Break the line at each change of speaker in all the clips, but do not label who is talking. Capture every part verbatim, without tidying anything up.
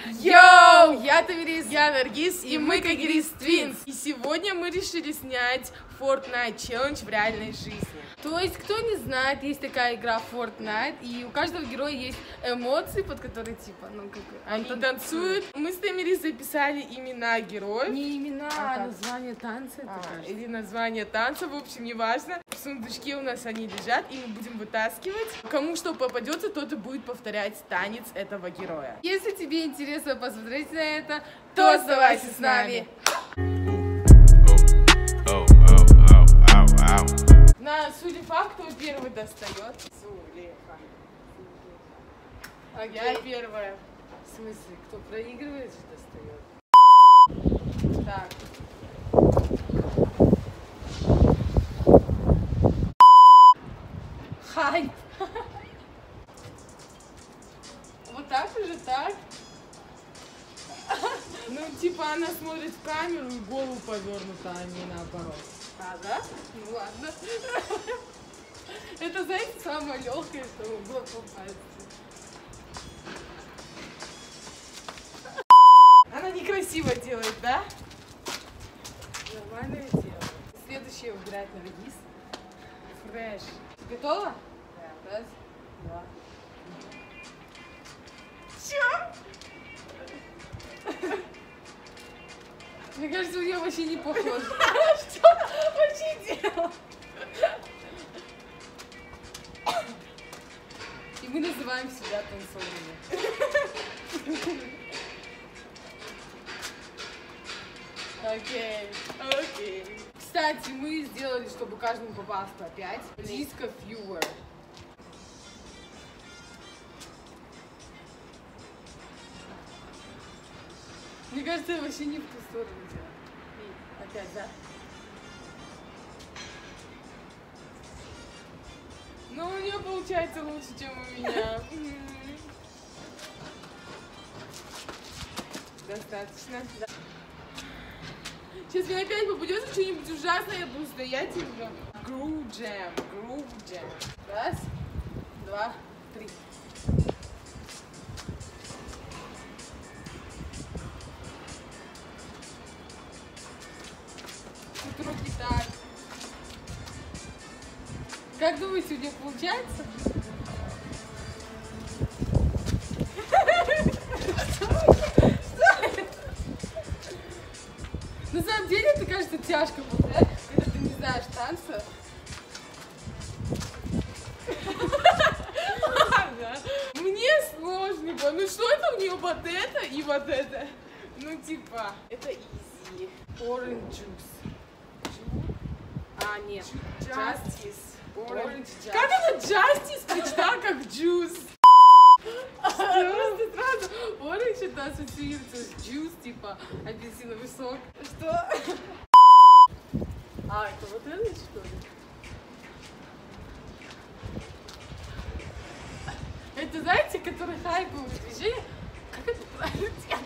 Йоу! Я Тамирис,
я Наргиз, и,
и мы Кагерис
Twins. И сегодня мы решили снять Fortnite Challenge в реальной жизни.
То есть, кто не знает, есть такая игра Fortnite, и у каждого героя есть эмоции, под которые типа, ну как
они танцуют. Мы с Тамирис записали имена героев.
Не имена,
а,
а название танца.
А, или название танца, в общем, неважно. В сундучке у нас они лежат, и мы будем вытаскивать. Кому что попадется, тот и будет повторять танец этого героя.
Если тебе интересно посмотреть на это,
то оставайся с нами. На Сулейфа кто первый достает? Сулейфа. А я первая.
В смысле, кто проигрывает, достает?
Так.
Хайп.
Вот так уже, так? Ну, типа она смотрит в камеру и голову повернута, а не наоборот.
А, да? Ну ладно.
Это, знаете, самое легкое, что могло попасть. Она некрасиво делает, да?
Нормальное дело. Следующее выбирает Наргиз.
Фрэш.
Готова?
Да.
Раз, два.
Чё?
Мне кажется, у нее вообще не похоже.
Что вообще делал?
И мы называем себя танцорами.
Окей, окей.
Кстати, мы сделали, чтобы каждому попалось по пять. Диско Viewer. Мне кажется, я вообще не в ту сторону делаю. И опять, да?
Ну, у нее получается лучше, чем у меня. Достаточно. Да. Сейчас мне опять попадется что-нибудь ужасное, я буду стоять и уже. Groove Jam, Groove Jam.
Раз, два, три.
Тут руки так.
Как думаете, у них получается? На самом деле это кажется тяжко повторять, когда ты не знаешь танца.
Ладно. Мне сложно. Ну что это у нее вот это и вот это? Ну типа, это easy.
Orange juice. А, нет.
Justice.
Orange juice.
Как она Justice прочитала как juice?
Просто сразу orange это ассоциируется с juice, типа апельсиновый сок.
Что?
А, это вот это что ли?
Это, знаете, который хайповое движение? Как это правильно делать?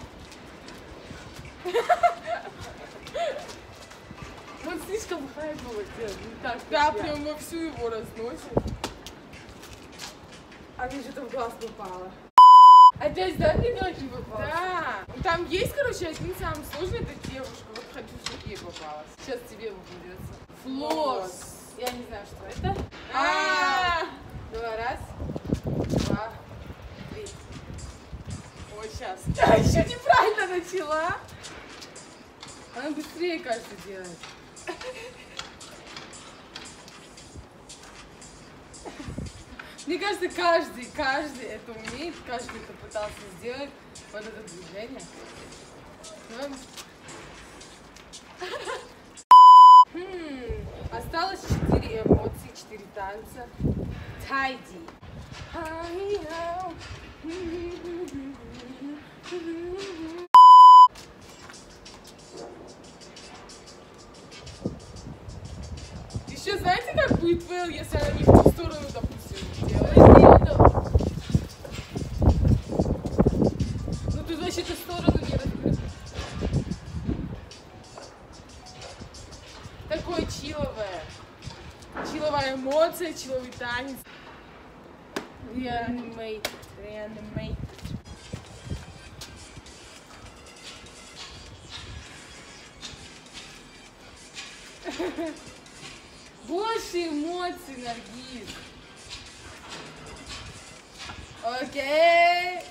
Он слишком хайпово делает, не так.
Да, прям вовсю его разносит.
А мне что-то в глаз попало. Опять, да, мне не очень попало?
Да. Там есть, короче, один самый сложный, это девушка. Вот хочу, чтобы ей попалось.
Сейчас тебе попадется.
Флосс.
Я не знаю, что это.
А,
Давай, раз, два, три.
ой, сейчас.
А, еще неправильно начала. Она быстрее, кажется, делает. Мне кажется, каждый, каждый это умеет, каждый это пытался сделать, вот это движение. Ну, хм, осталось четыре эмоции, четыре танца. Tidy.
Еще знаете, как будет фейл, если она не в ту сторону, допустим, делает?
Ну ты вообще эту сторону не разберешь.
Такое чиловое. Чиловая эмоция, чиловый танец.
Reanimated. Reanimated. Больше эмоций, Наргиз. Окей.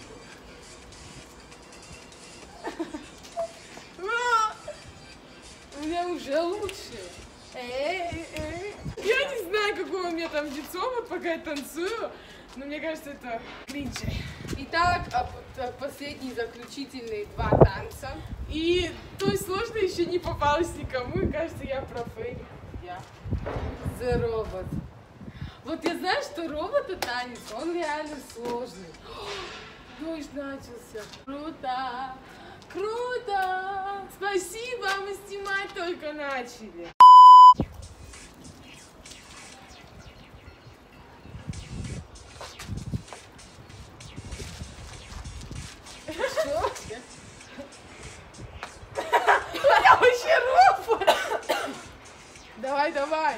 У меня уже лучше. Эй, эй.
Я не знаю, какое у меня там лицо, вот пока я танцую, но мне кажется, это кринжи.
Итак, последние заключительные два танца.
И то есть сложно еще не попалось никому, и кажется, я профейк. Я.
The робот. Вот я знаю, что робота танец, он реально сложный. Дождь начался. Круто, круто.
Спасибо, мы снимать только начали.
Что?
Я вообще робот. Давай, давай.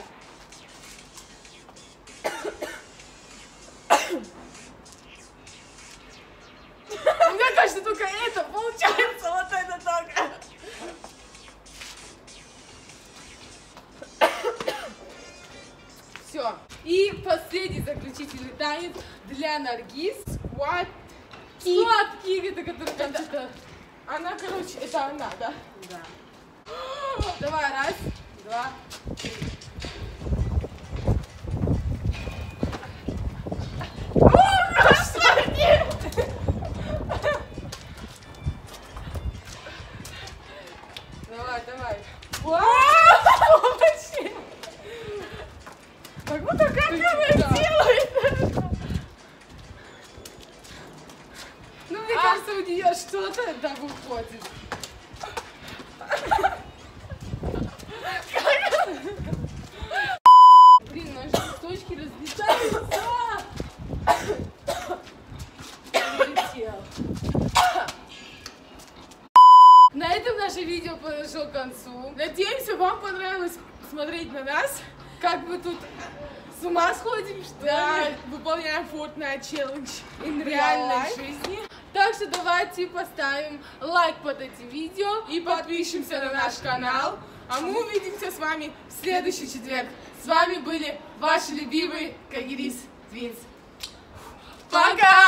Мне кажется, только это получается, вот это только.
Все. И последний заключительный танец для Наргиз.
Squat kick.
Squat kick, это который там
Это-
что-то...
Она, короче, это она, да?
Да. Давай, раз, два, три. Давай, давай.
Вообще. Как будто как
Ты
она
чудо.
делает.
Ну, мне
А.
кажется, у нее что-то да выходит. Блин, наши листочки разлетаются. Улетел. На этом наше видео подошло к концу.
Надеемся, вам понравилось смотреть на нас.
Как бы тут с ума сходим, что
Да,
ли?
выполняем Fortnite челлендж
In
в реальной
real life.
жизни.
Так что давайте поставим лайк под этим видео.
И подпишемся на наш канал. А мы увидимся с вами в следующий четверг. С вами были ваши любимые Кагирис Твинс. Пока!